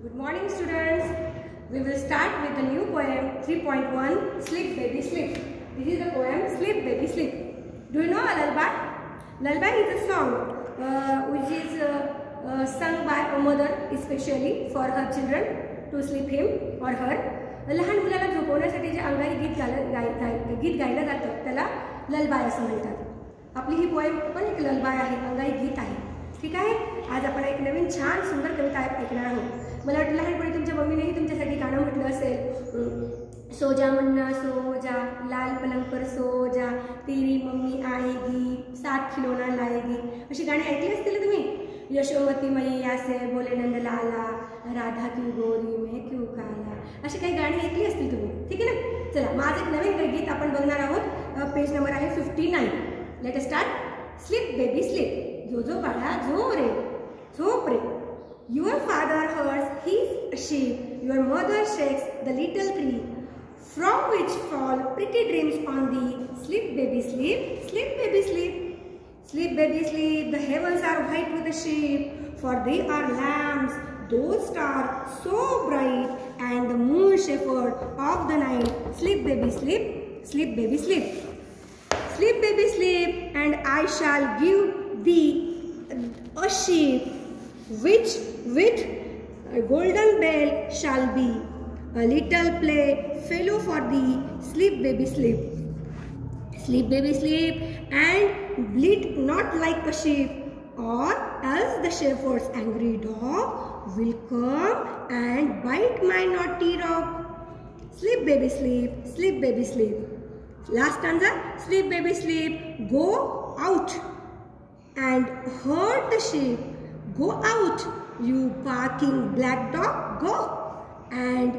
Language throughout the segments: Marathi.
Good morning, students. We will start with the new poem 3.1 Sleep Baby Sleep. This is the poem Sleep Baby Sleep. Do you know a lullaby? Lullaby is a song which is sung by a mother especially for her children to sleep him or her. लहान मुलाला झोपवण्यासाठी जे अंगाई गीत गायलं जातं त्याला ललबाय असं म्हणतात. आपली ही पोएम पण एक ललबाय आहे, अंगाई गीत आहे. ठीक आहे. आज आपण एक नवीन छान सुंदर कविता ऐकणार आहोत. मला वाटतं लहानपणी तुमच्या मम्मीनेही तुमच्यासाठी गाणं म्हटलं असेल. सो जा मुन्ना सो जा, लाल पलंग पर सो जा, तेरी मम्मी आएगी, 7 खिलौना लाएगी, अशी गाणी ऐकली असतील तुम्ही. यशोमती मैया से बोले नंद लाला, राधा की गोरी में क्यों काला, अशी काही गाणी ऐकली असतील तुम्ही. ठीक आहे ना. चला माझं एक नवीन गीत आपण बघणार आहोत. पेज नंबर आहे 59. Let us start. Sleep baby sleep. जो जो बाळा झो रे, झोप रे. Your father herds his sheep, your mother shakes the little tree, from which fall pretty dreams on thee. Sleep baby sleep, sleep baby sleep. Sleep baby sleep, the heavens are white with the sheep, for they are lambs, those stars so bright, and the moon shepherd of the night. Sleep baby sleep, sleep baby sleep. Sleep baby sleep, and I shall give thee a sheep, which with a golden bell shall be a little play fellow for thee. Sleep baby sleep. Sleep baby sleep, and bleat not like a sheep, or else the shepherd's angry dog will come and bite my naughty dog. Sleep baby sleep, sleep baby sleep. Last stanza. Sleep baby sleep, go out and herd the sheep. Go out, you barking black dog, go, and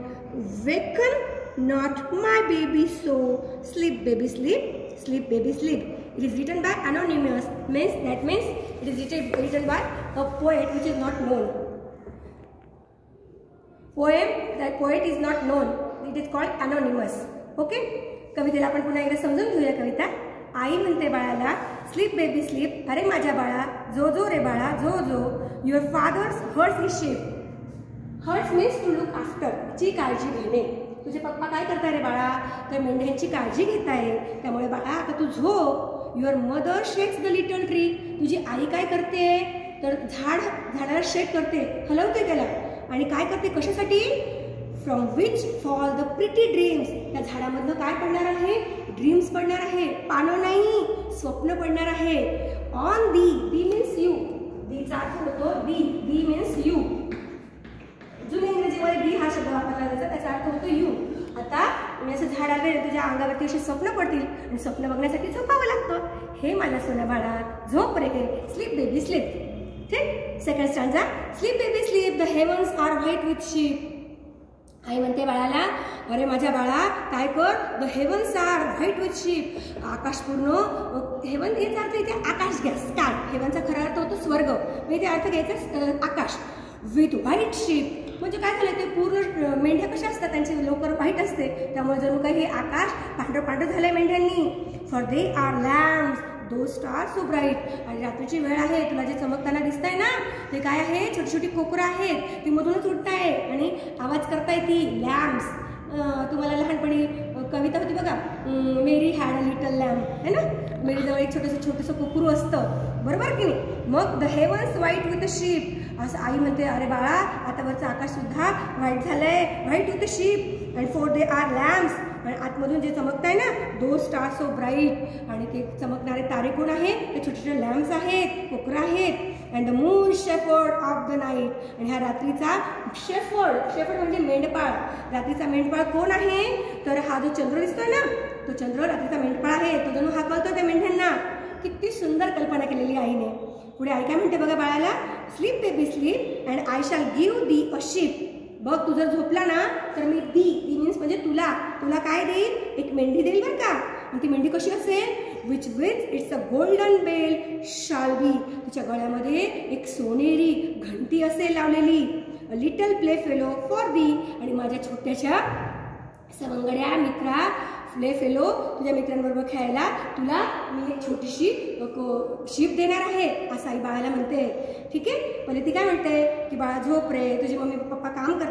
waken not my baby so. Sleep baby sleep, sleep baby sleep. It is written by anonymous. That means it is written by a poet which is not known. That poet is not known. It is called anonymous. Okay. कवितेला आपण पुन्हा एकदा समजून घेऊया कविता. आई म्हणते बाळाला, स्लीप बेबी स्लीप, अरे माझ्या बाळा जो जो रे बाळा जो जो. Your father's herds his sheep. Herds means to look after, ची काळजी घेणे. तुझे पप्पा काय करताय रे बाळा, तर मेंढ्यांची काळजी घेत आहे. त्यामुळे बाळा आता तू झोप. Your mother shakes the little tree. तुझी आई काय करते, तर झाडाला शेक करते, हलवते त्याला. आणि काय करते, कशासाठी, from which fall the pretty dreams. त्या झाडामधनं काय पडणार आहे, ड्रीम्स पडणार आहे, पानं नाही, स्वप्न पडणार आहे. On thee, thee means you. दीचा अर्थ होतो दी, दी मीन्स यू. जुन्या इंग्रजीमध्ये दी हा शब्द वापरला जातो, त्याचा अर्थ होतो यू. आता मी असं झाड आले, तुझ्या अंगावरती अशी स्वप्न पडतील आणि स्वप्न बघण्यासाठी झोपावं लागतं. हे माझ्या सोन्या बाळा झोप रे. Sleep baby sleep. ठीक. Second stanza. Sleep baby sleep, the heavens are white with sheep. आई म्हणते बाळाला, अरे माझ्या बाळा काय कर, the heavens are white with sheep. आकाश पूर्ण, हेवन याचा अर्थ इथे आकाश घ्या, स्काय. हेवनचा खरा अर्थ होतो स्वर्ग, इथे अर्थ घ्यायचा आकाश. विथ व्हाईट शीप म्हणजे काय झालं, ते पूर्ण मेंढ्या कशा असतात, त्यांची लोकर व्हाईट असते, त्यामुळे जणू काही हे आकाश पांढरं पांढरं झालंय मेंढ्यांनी. For they are lambs, though star so bright. आणि रात्रीची वेळ आहे, तुला जे चमकताना दिसतंय ना, ते काय आहे, छोटी छोटी कोकरं आहेत, ती मधूनच उठताय आणि आवाज करताय ती लॅम्प्स. तुम्हाला लहानपणी कविता होती बघा, Mary had a little lamp, है ना. मेरीजवळ एक छोटंसं कोकरू असतं, बरोबर की नाही. मग the heavens white with a sheep. असं आई म्हणते, अरे बाळा आता वरचं आकाश सुद्धा व्हाईट झालंय, white with a sheep. And for they are lamps, आणि आतमधून जे चमकताय ना, दो स्टार सो ब्राईट. आणि ते चमकणारे तारे कोण आहेत, ते छोटे छोटे लॅम्प्स आहेत, कोकरं आहेत. And the moon shepherd of the night. आणि हा रात्रीचा शेफर्ड म्हणजे मेंढपाळ. रात्रीचा मेंढपाळ कोण आहे, तर हा जो चंद्र दिसतोय ना, तो चंद्र रात्रीचा मेंढपाळ आहे. तो जणू हाकलतो त्या मेंढ्यांना. किती सुंदर कल्पना केलेली आईने. पुढे आई काय म्हणते बघा बाळाला, sleep baby sleep, and I shall give thee a sheep. बघ तू जर झोपला ना, तर मी दी मीन्स म्हणजे तुला काय देईल, एक मेंढी देईल बरं का. आणि ती मेंढी कशी असेल, which it's a golden bell shall be. तिच्या गळ्यामध्ये एक सोनेरी घंटी असेल लावलेली. A little play fellow for thee. आणि माझ्या छोट्याशा सवंगड्या मित्रा, प्ले फेलो, तुझ्या मित्रांबरोबर खेळायला तुला मी एक छोटीशी शीप देणार आहे, असं आई बाळाला म्हणते. ठीक आहे. पहिले ती काय म्हणते की बाळा झोप रे, तुझी मम्मी पप्पा काम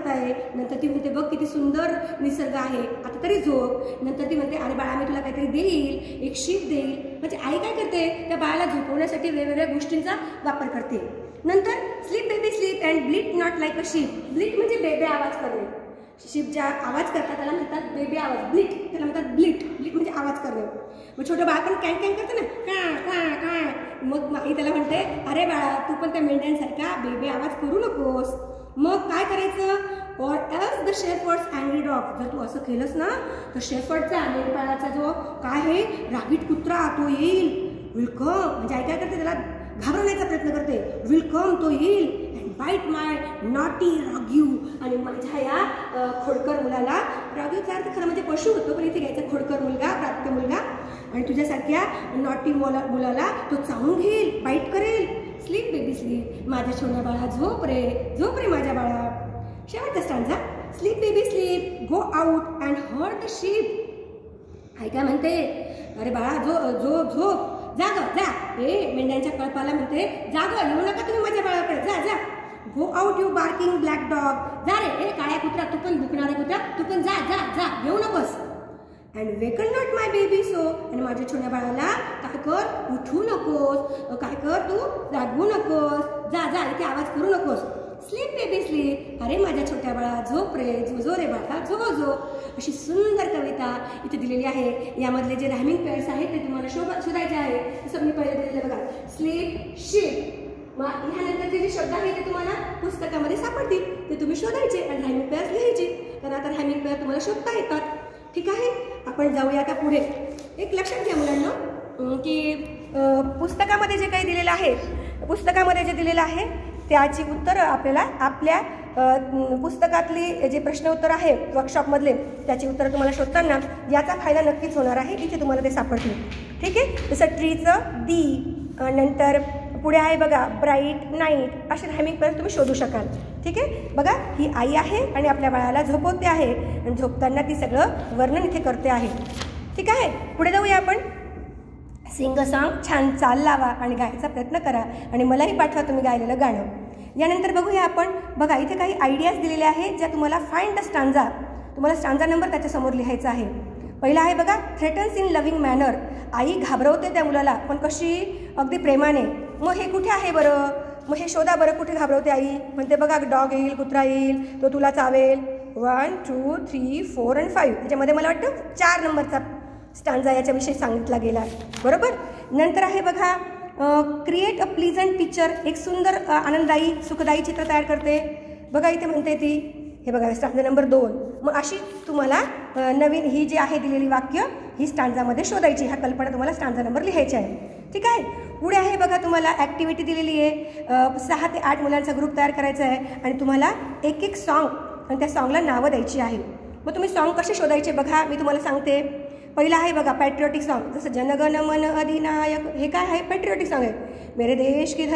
नंतर ती म्हणते बघ किती सुंदर निसर्ग आहे, आता तरी झोप. नंतर ती म्हणते अरे बाळा मी तुला काहीतरी देईल, एक शीप देईल. म्हणजे आई काय करते, त्या बाळाला झोपवण्यासाठी वेगवेगळ्या गोष्टींचा वापर करते. नंतर sleep baby sleep and bleat not like a sheep. Bleat म्हणजे बेबे आवाज करणे. शीप ज्या आवाज करतात त्याला म्हणतात बेबी आवाज. ब्लीट त्याला म्हणतात ब्लीट. ब्लीट म्हणजे आवाज करणे. मग छोटं बाळ पण कॅन कॅन करतं ना, का का का. मग आई त्याला म्हणते अरे बाळा तू पण त्या मेंढ्यांसारखा बेबी आवाज करू नकोस. मग काय करायचं, or else the shepherd's angry dog. जर तू असं केलंस ना तर शेफर्डचा मेंढपाळाचा जो काय आहे रागीट कुत्रा तो येईल. विल कम म्हणजे आई काय करते, त्याला घाबरवण्याचा प्रयत्न करते. विल कम तो येईल and bite my naughty rogue. आणि माझ्या या खोडकर मुलाला, राग्यूचा अर्थ खरं म्हणजे पशु होतो पण इथे घ्यायचा खोडकर मुलगा, प्राप्त मुलगा. आणि तुझ्यासारख्या नॉटी मुलाला तो चावून घेईल, बाईट करेल. Sleep baby sleep. माझ्या छोट्या बाळा झोप रे, झोप रे माझ्या बाळा. शेवटचा stanza, sleep baby sleep, go out and herd the sheep. आई काय म्हणते, अरे बाळा झोप, जाग जा. मेंढ्यांच्या कळपाला म्हणते जाग, येऊ नका तुम्ही माझ्या बाळाकडे, जा जा. Go out you barking black dog. जा रे काळ्या कुत्रा, तू पण भुकणारा कुत्रा, तू पण जा जा जा, येऊ नकोस. And waken not my baby so. आणि माझ्या छोट्या बाळाला काय कर, उठू नकोस, काय कर तू जागवू नकोस, जा जा, इथे आवाज करू नकोस. Sleep baby sleep. अरे माझ्या छोट्या बाळा झोप रे, झो रे बाळा, झो. अशी सुंदर कविता इथे दिलेली आहे. यामधले जे रायमिंग पेअर्स आहेत ते तुम्हाला शोधायचे आहे. जसं मी पहिले दिलेलं बघा, स्लीप शीप. मग ह्यानंतरचे जे शब्द आहेत ते तुम्हाला पुस्तकामध्ये सापडतील, ते तुम्ही शोधायचे आणि रायमिंग पेअर्स लिहायचे. कारण आता रायमिंग पेअर तुम्हाला शोधता येतात. ठीक आहे, आपण जाऊया का पुढे. एक लक्षात घ्या मुलांना की पुस्तकामध्ये जे काही दिलेलं आहे, पुस्तकामध्ये जे दिलेलं आहे त्याची उत्तरं आपल्याला आपल्या पुस्तकातली जे प्रश्न उत्तर आहे वर्कशॉपमधले त्याची उत्तरं तुम्हाला शोधताना याचा फायदा नक्कीच होणार आहे. इथे तुम्हाला ते सापडतील. ठीक आहे, जसं ट्रीचं दी, नंतर पुढे आहे बघा ब्राईट नाईट, असे रायमिंग पेअर तुम्ही शोधू शकाल. ठीक आहे, बघा ही आई आहे आणि आपल्या बाळाला झोपवते आहे आणि झोपताना ती सगळं वर्णन इथे करते आहे. ठीक आहे, पुढे जाऊया आपण. सिंग अ सॉन्ग, छान चाल लावा आणि गायचा प्रयत्न करा आणि मलाही पाठवा तुम्ही गायलेलं गाणं. यानंतर बघूया आपण, बघा इथे काही आयडियाज दिलेल्या आहेत ज्या तुम्हाला फाइंड द स्टांजा, तुम्हाला स्टांजा नंबर त्याच्यासमोर लिहायचा आहे. पहिला आहे बघा, थ्रेटन्स इन लव्हिंग मॅनर. आई घाबरवते त्या मुलाला, पण कशी, अगदी प्रेमाने. मग हे कुठे आहे बरं, मग हे शोधा बरं, कुठे घाबरवते आई. म्हणते बघा डॉग येईल, कुत्रा येईल, तो तुला चावेल. 1 2 3 4 आणि 5 याच्यामध्ये मला वाटतं 4 नंबरचा स्टांजा याच्याविषयी सांगितला गेला, बरोबर. नंतर आहे बघा, क्रिएट अ प्लीजंट पिक्चर. एक सुंदर आनंददायी सुखदायी चित्र तयार करते. बघा इथे म्हणते ती, हे बघा स्टांजा नंबर 2. मग अशी तुम्हाला नवीन ही जी आहे दिलेली वाक्य ही स्टांजामध्ये शोधायची. ह्या कल्पना तुम्हाला स्टांजा नंबर लिहायची आहे. ठीक आहे, पुढे आहे बघा तुम्हाला ॲक्टिव्हिटी दिलेली आहे. 6 ते 8 मुलांचा ग्रुप तयार करायचा आहे आणि तुम्हाला एक एक सॉन्ग आणि त्या सॉन्गला नावं द्यायची आहे. मग तुम्ही सॉन्ग कसे शोधायचे बघा, मी तुम्हाला सांगते. पहिला आहे बघा पॅट्रियोटिक सॉन्ग, जसं जनगण मन अधिनायक, हे काय आहे, पॅट्रियोटिक सॉन्ग आहे. मेरे देश की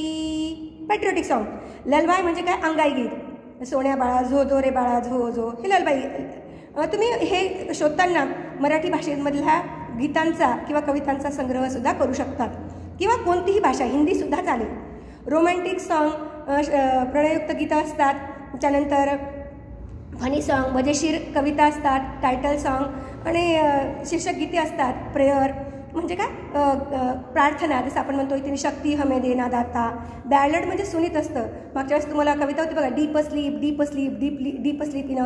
धरती, पॅट्रियोटिक सॉन्ग. ललबाई म्हणजे काय, अंगाई गीत. सोन्या बाळा झो झो रे बाळा झो झो, हे ललबाई. तुम्ही हे शोधताना मराठी भाषेमधल्या गीतांचा किंवा कवितांचा संग्रहसुद्धा करू शकतात किंवा कोणतीही भाषा, हिंदीसुद्धा चालेल. रोमॅन्टिक सॉन्ग, प्रणययुक्त गीतं असतात. त्यानंतर फनी सॉन्ग, मजेशीर कविता असतात. टायटल सॉन्ग आणि शीर्षक गीते असतात. प्रेयर म्हणजे काय, प्रार्थना, जसं आपण म्हणतो इथे शक्ती हमे देना दाता. बॅलड म्हणजे सुनीत असतं. मागच्या वेळेस तुम्हाला कविता होती बघा, deep sleep deep sleep deep sleep in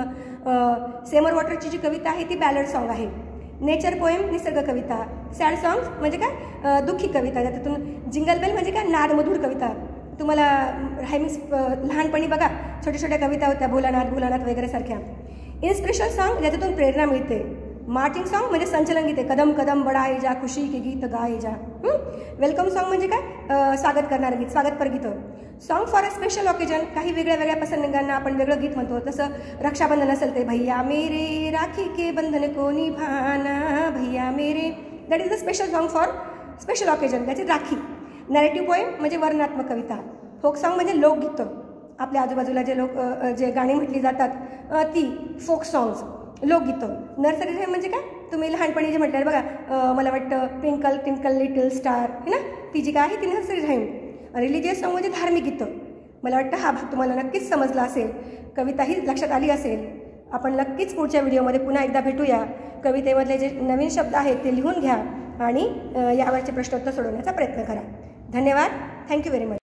सेमर वॉटरची जी कविता आहे ती बॅलड सॉन्ग आहे. नेचर पोएम, निसर्ग कविता. सॅड सॉंग्स म्हणजे काय, दुःखी कविता. त्यातून जिंगल बेल म्हणजे काय, नादमधुर कविता. तुम्हाला रायमिंग लहानपणी बघा छोट्या छोट्या कविता होत्या, भोलानाथ भोलानाथ वगैरे सारख्या. इन्स्पिरेशनल सॉन्ग ज्याच्यातून प्रेरणा मिळते. मार्चिंग सॉन्ग म्हणजे संचलन गीते, कदम कदम बढाए जा, खुशी के गीत गाए जा. वेलकम सॉन्ग म्हणजे काय, स्वागत करणारं गीत, स्वागतपर गीतं. Song for a special occasion, काही वेगळ्या वेगळ्या प्रसंगांना आपण वेगळं गीत म्हणतो. तसं रक्षाबंधन असेल ते भैया मेरे राखी के बंधन को निभाना भैया मेरे, that is the special song for special occasion, त्याची राखी. नॅरेटिव्ह पोएम म्हणजे वर्णनात्मक कविता. फोक सॉन्ग म्हणजे लोकगीतं, आपल्या आजूबाजूला जे जे गाणी म्हटली जातात ती फोक सॉंग्स, लोकगीतं. नर्सरी राईम म्हणजे काय, तुम्ही लहानपणी जे म्हटलं बघा, मला वाटतं ट्विंकल ट्विंकल लिटल स्टार, है ना, ती जी काय आहे ती नर्सरी राईम. रिलिजियस सॉन्ग म्हणजे धार्मिक गीतं. मला वाटतं हा भाग तुम्हाला नक्कीच समजला असेल, कविताही लक्षात आली असेल. आपण नक्कीच पुढच्या व्हिडिओमध्ये पुन्हा एकदा भेटूया. कवितेमधले जे नवीन शब्द आहेत ते लिहून घ्या आणि यावरचे प्रश्नोत्तर सोडवण्याचा प्रयत्न करा. धन्यवाद. Thank you very much.